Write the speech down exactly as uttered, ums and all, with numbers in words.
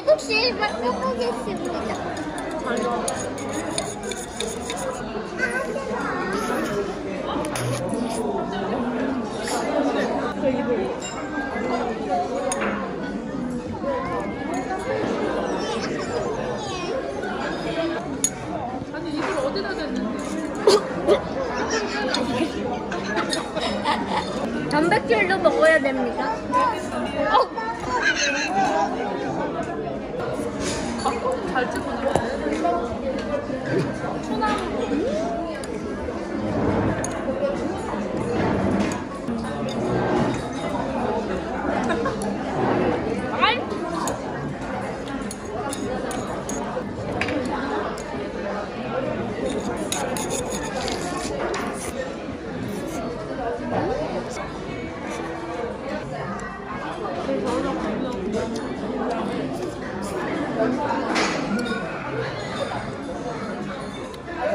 혹시 바꿔보겠습니다. 아니 이걸 어디다 댔는데? 단백질도 먹어야 됩니까? 어. 잘 찍어놔. 음.